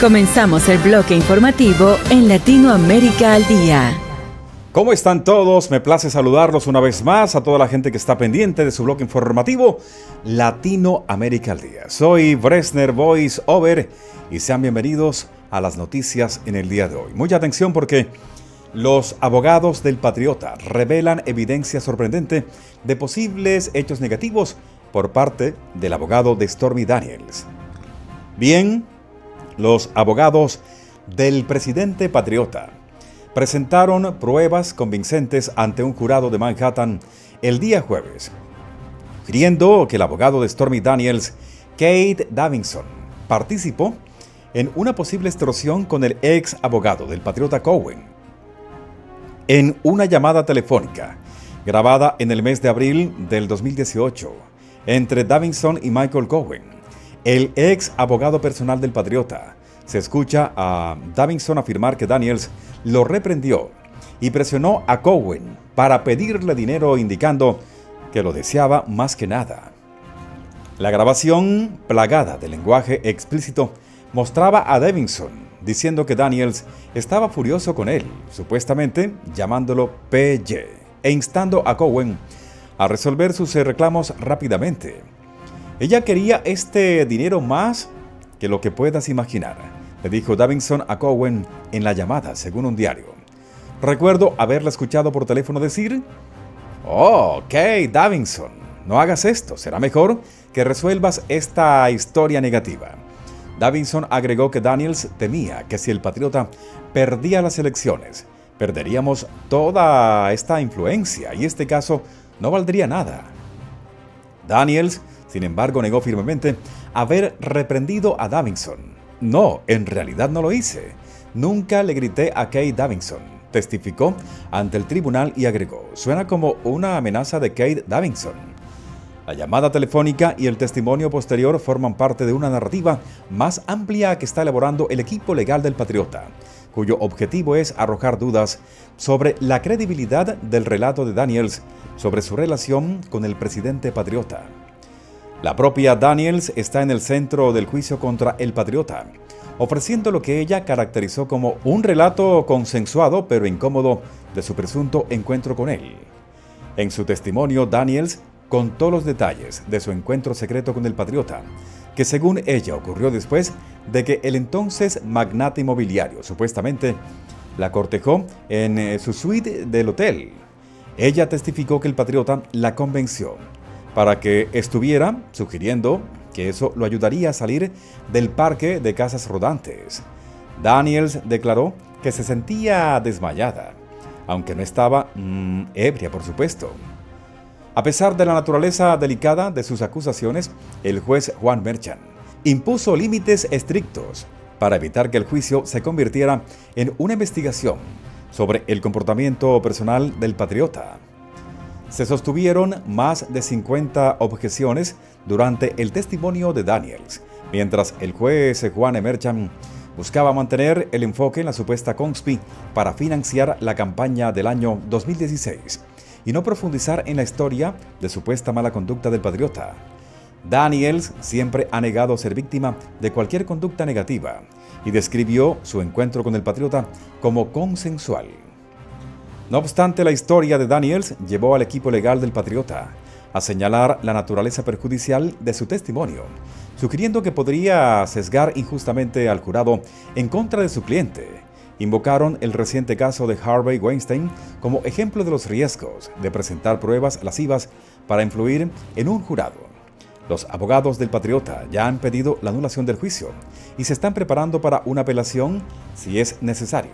Comenzamos el bloque informativo en Latinoamérica al Día. ¿Cómo están todos? Me place saludarlos una vez más a toda la gente que está pendiente de su bloque informativo Latinoamérica al Día. Soy Bresner Voice Over y sean bienvenidos a las noticias en el día de hoy. Mucha atención porque los abogados del Patriota revelan evidencia sorprendente de posibles hechos negativos por parte del abogado de Stormy Daniels. Bien, los abogados del presidente Patriota presentaron pruebas convincentes ante un jurado de Manhattan el día jueves, sugiriendo que el abogado de Stormy Daniels, Kate Davidson, participó en una posible extorsión con el ex abogado del Patriota Cohen. En una llamada telefónica grabada en el mes de abril del 2018 entre Davidson y Michael Cohen, el ex abogado personal del Patriota, se escucha a Davidson afirmar que Daniels lo reprendió y presionó a Cohen para pedirle dinero, indicando que lo deseaba más que nada. La grabación, plagada de lenguaje explícito, mostraba a Davidson diciendo que Daniels estaba furioso con él, supuestamente llamándolo PY, e instando a Cohen a resolver sus reclamos rápidamente. Ella quería este dinero más que lo que puedas imaginar, le dijo Davidson a Cohen en la llamada, según un diario. Recuerdo haberla escuchado por teléfono decir: "Oh, ok, Davidson, no hagas esto, será mejor que resuelvas esta historia negativa". Davidson agregó que Daniels temía que si el Patriota perdía las elecciones, perderíamos toda esta influencia y este caso no valdría nada. Daniels, sin embargo, negó firmemente haber reprendido a Davidson. "No, en realidad no lo hice. Nunca le grité a Kate Davidson", testificó ante el tribunal y agregó: "Suena como una amenaza de Kate Davidson". La llamada telefónica y el testimonio posterior forman parte de una narrativa más amplia que está elaborando el equipo legal del Patriota, cuyo objetivo es arrojar dudas sobre la credibilidad del relato de Daniels sobre su relación con el presidente Patriota. La propia Daniels está en el centro del juicio contra el Patriota, ofreciendo lo que ella caracterizó como un relato consensuado pero incómodo de su presunto encuentro con él. En su testimonio, Daniels contó los detalles de su encuentro secreto con el Patriota, que según ella ocurrió después de que el entonces magnate inmobiliario supuestamente la cortejó en su suite del hotel. Ella testificó que el Patriota la convenció para que estuviera, sugiriendo que eso lo ayudaría a salir del parque de casas rodantes. Daniels declaró que se sentía desmayada, aunque no estaba ebria, por supuesto. A pesar de la naturaleza delicada de sus acusaciones, el juez Juan Merchan impuso límites estrictos para evitar que el juicio se convirtiera en una investigación sobre el comportamiento personal del Patriota. Se sostuvieron más de 50 objeciones durante el testimonio de Daniels, mientras el juez Juan Merchan buscaba mantener el enfoque en la supuesta conspi para financiar la campaña del año 2016 y no profundizar en la historia de supuesta mala conducta del Patriota. Daniels siempre ha negado ser víctima de cualquier conducta negativa y describió su encuentro con el Patriota como consensual. No obstante, la historia de Daniels llevó al equipo legal del Patriota a señalar la naturaleza perjudicial de su testimonio, sugiriendo que podría sesgar injustamente al jurado en contra de su cliente. Invocaron el reciente caso de Harvey Weinstein como ejemplo de los riesgos de presentar pruebas lascivas para influir en un jurado. Los abogados del Patriota ya han pedido la anulación del juicio y se están preparando para una apelación si es necesario.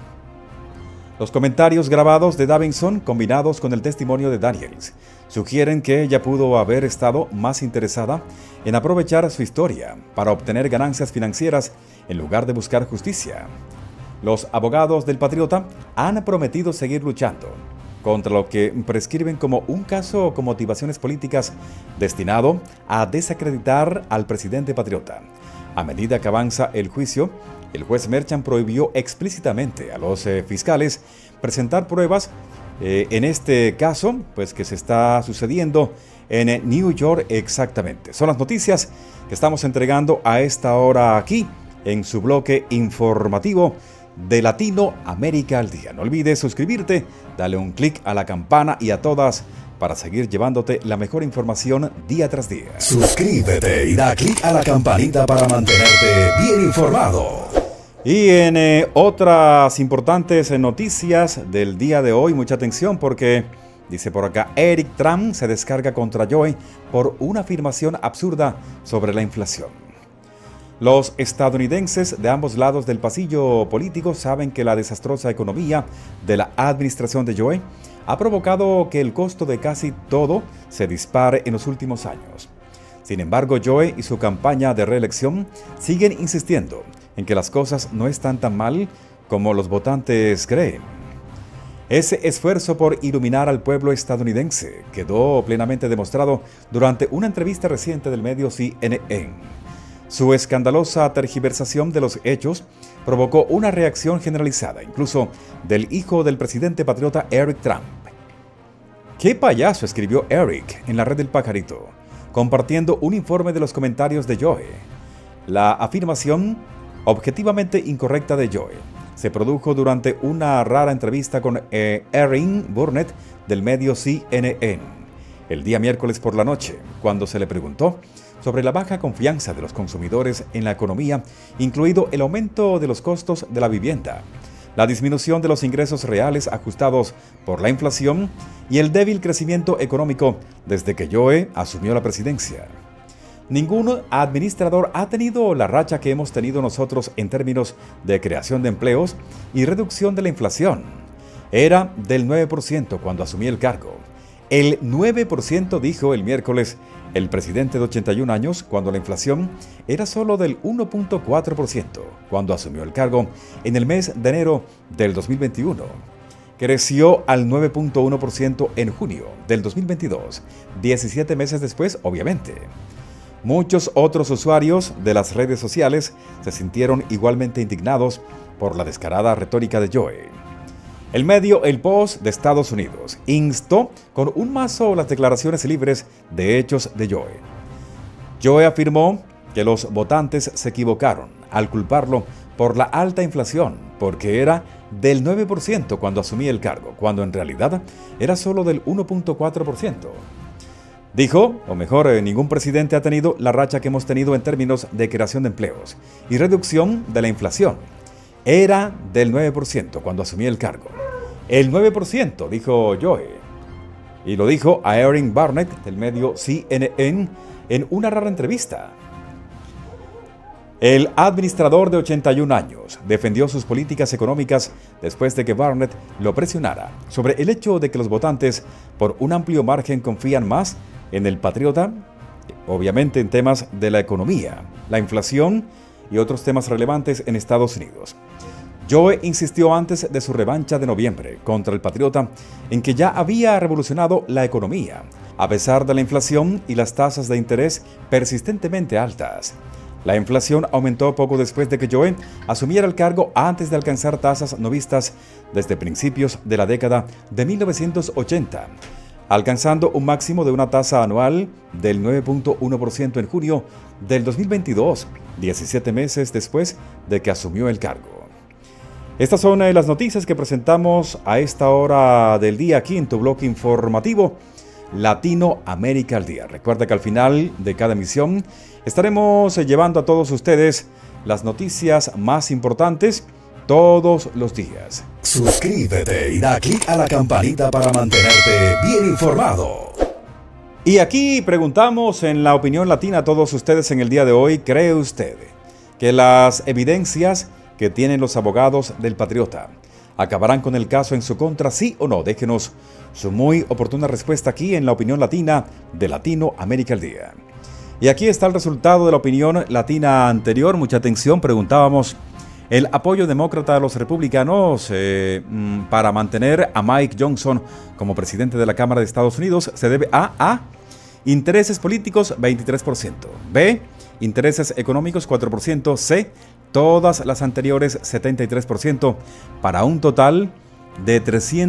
Los comentarios grabados de Davidson, combinados con el testimonio de Daniels, sugieren que ella pudo haber estado más interesada en aprovechar su historia para obtener ganancias financieras en lugar de buscar justicia. Los abogados del Patriota han prometido seguir luchando contra lo que prescriben como un caso con motivaciones políticas destinado a desacreditar al presidente Patriota. A medida que avanza el juicio, el juez Merchan prohibió explícitamente a los fiscales presentar pruebas en este caso, pues que se está sucediendo en New York exactamente. Son las noticias que estamos entregando a esta hora aquí en su bloque informativo de Latinoamérica al Día. No olvides suscribirte, dale un clic a la campana y a todas para seguir llevándote la mejor información día tras día. Suscríbete y da clic a la campanita para mantenerte bien informado. Y en otras importantes noticias del día de hoy, mucha atención porque dice por acá, Eric Trump se descarga contra Joe por una afirmación absurda sobre la inflación. Los estadounidenses de ambos lados del pasillo político saben que la desastrosa economía de la administración de Joe ha provocado que el costo de casi todo se dispare en los últimos años. Sin embargo, Joe y su campaña de reelección siguen insistiendo en que las cosas no están tan mal como los votantes creen. Ese esfuerzo por iluminar al pueblo estadounidense quedó plenamente demostrado durante una entrevista reciente del medio CNN. Su escandalosa tergiversación de los hechos provocó una reacción generalizada, incluso del hijo del presidente patriota Eric Trump. ¡Qué payaso!, escribió Eric en la red del pajarito, compartiendo un informe de los comentarios de Joe. La afirmación objetivamente incorrecta de Joe se produjo durante una rara entrevista con Erin Burnett del medio CNN el día miércoles por la noche, cuando se le preguntó sobre la baja confianza de los consumidores en la economía, incluido el aumento de los costos de la vivienda, la disminución de los ingresos reales ajustados por la inflación y el débil crecimiento económico desde que Joe asumió la presidencia. Ningún administrador ha tenido la racha que hemos tenido nosotros en términos de creación de empleos y reducción de la inflación. Era del 9% cuando asumí el cargo. El 9%, dijo el miércoles el presidente de 81 años, cuando la inflación era solo del 1.4% cuando asumió el cargo en el mes de enero del 2021. Creció al 9.1% en junio del 2022, 17 meses después, obviamente. Muchos otros usuarios de las redes sociales se sintieron igualmente indignados por la descarada retórica de Joe. El medio El Post de Estados Unidos instó con un mazo las declaraciones libres de hechos de Joe. Joe afirmó que los votantes se equivocaron al culparlo por la alta inflación, porque era del 9% cuando asumía el cargo, cuando en realidad era solo del 1.4%. Dijo, o mejor, ningún presidente ha tenido la racha que hemos tenido en términos de creación de empleos y reducción de la inflación. Era del 9% cuando asumí el cargo. El 9%, dijo Joe. Y lo dijo a Erin Burnett del medio CNN en una rara entrevista. El administrador de 81 años defendió sus políticas económicas después de que Burnett lo presionara sobre el hecho de que los votantes por un amplio margen confían más en el patriota, obviamente en temas de la economía, la inflación y otros temas relevantes en Estados Unidos. Joe insistió antes de su revancha de noviembre contra el patriota en que ya había revolucionado la economía, a pesar de la inflación y las tasas de interés persistentemente altas. La inflación aumentó poco después de que Joe asumiera el cargo antes de alcanzar tasas no vistas desde principios de la década de 1980, alcanzando un máximo de una tasa anual del 9.1% en junio del 2022, 17 meses después de que asumió el cargo. Estas son las noticias que presentamos a esta hora del día aquí en tu bloque informativo Latinoamérica al Día. Recuerda que al final de cada emisión estaremos llevando a todos ustedes las noticias más importantes todos los días. Suscríbete y da clic a la campanita para mantenerte bien informado. Y aquí preguntamos en la opinión latina a todos ustedes en el día de hoy, ¿cree usted que las evidencias que tienen los abogados del patriota acabarán con el caso en su contra, sí o no? Déjenos su muy oportuna respuesta aquí en la opinión latina de Latinoamérica al Día. Y aquí está el resultado de la opinión latina anterior. Mucha atención, preguntábamos: el apoyo demócrata a los republicanos para mantener a Mike Johnson como presidente de la Cámara de Estados Unidos se debe a intereses políticos, 23%, B, intereses económicos, 4%, C, todas las anteriores, 73%, para un total de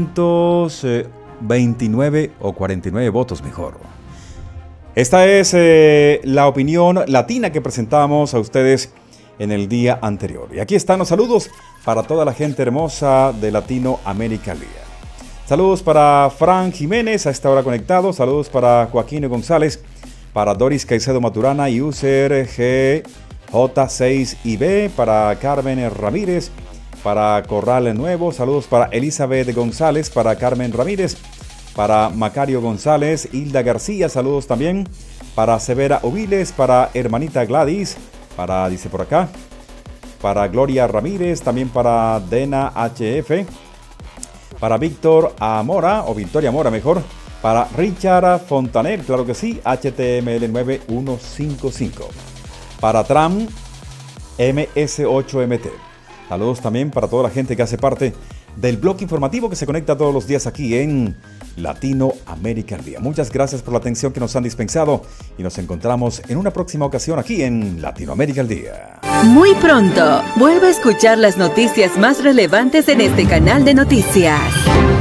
329 o 49 votos mejor. Esta es la opinión latina que presentamos a ustedes en el día anterior. Y aquí están los saludos para toda la gente hermosa de Latinoamérica al día. Saludos para Fran Jiménez, a esta hora conectado. Saludos para Joaquín González, para Doris Caicedo Maturana y User GJ6IB, para Carmen Ramírez, para Corral Nuevo. Saludos para Elizabeth González, para Carmen Ramírez, para Macario González, Hilda García. Saludos también para Severa Oviles, para Hermanita Gladys, para, dice por acá, para Gloria Ramírez, también para Dena HF, para Víctor Amora, o Victoria Amora mejor, para Richard Fontaner, claro que sí, HTML9155, para Tram MS8MT. Saludos también para toda la gente que hace parte del bloque informativo que se conecta todos los días aquí en Latinoamérica al día. Muchas gracias por la atención que nos han dispensado y nos encontramos en una próxima ocasión aquí en Latinoamérica al día. Muy pronto, vuelve a escuchar las noticias más relevantes en este canal de noticias.